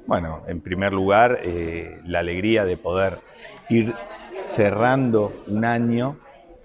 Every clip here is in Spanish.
Bueno, en primer lugar, la alegría de poder ir cerrando un año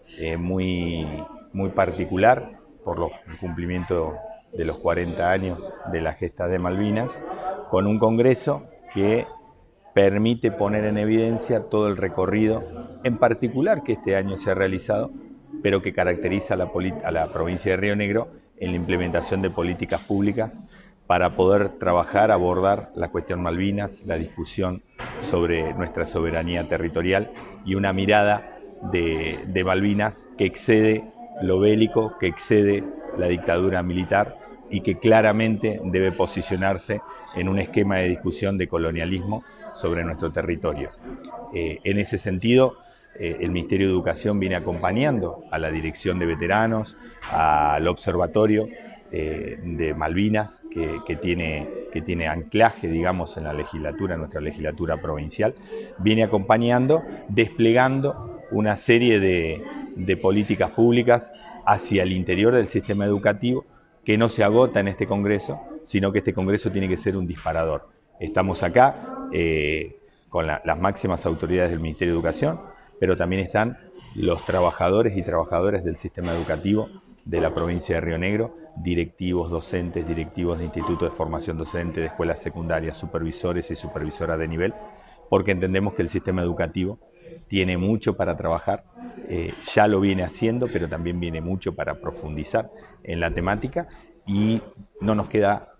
muy particular por el cumplimiento de los 40 años de la gesta de Malvinas, con un congreso que permite poner en evidencia todo el recorrido, en particular que este año se ha realizado, pero que caracteriza a la provincia de Río Negro en la implementación de políticas públicas para poder trabajar, abordar la cuestión Malvinas, la discusión sobre nuestra soberanía territorial y una mirada de Malvinas que excede lo bélico, que excede la dictadura militar y que claramente debe posicionarse en un esquema de discusión de colonialismo sobre nuestro territorio. En ese sentido, el Ministerio de Educación viene acompañando a la Dirección de Veteranos, al Observatorio de Malvinas, que tiene anclaje, digamos, en la legislatura, en nuestra legislatura provincial, viene acompañando, desplegando una serie de políticas públicas hacia el interior del sistema educativo que no se agota en este Congreso, sino que este Congreso tiene que ser un disparador. Estamos acá con las máximas autoridades del Ministerio de Educación, pero también están los trabajadores y trabajadoras del sistema educativo de la provincia de Río Negro, directivos, docentes, directivos de institutos de formación docente, de escuelas secundarias, supervisores y supervisoras de nivel, porque entendemos que el sistema educativo tiene mucho para trabajar, ya lo viene haciendo, pero también viene mucho para profundizar en la temática y no nos queda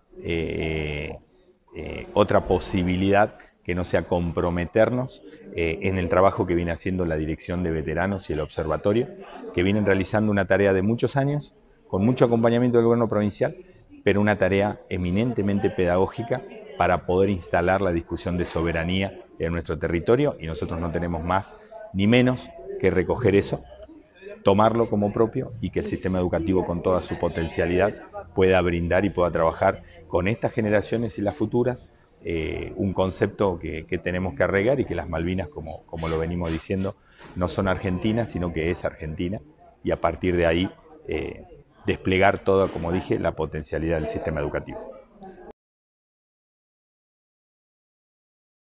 otra posibilidad que no sea comprometernos en el trabajo que viene haciendo la Dirección de Veteranos y el Observatorio, que vienen realizando una tarea de muchos años, con mucho acompañamiento del gobierno provincial, pero una tarea eminentemente pedagógica para poder instalar la discusión de soberanía en nuestro territorio, y nosotros no tenemos más ni menos que recoger eso, tomarlo como propio y que el sistema educativo con toda su potencialidad pueda brindar y pueda trabajar con estas generaciones y las futuras un concepto que tenemos que arraigar, y que las Malvinas, como lo venimos diciendo, no son argentinas, sino que es Argentina, y a partir de ahí desplegar toda, como dije, la potencialidad del sistema educativo.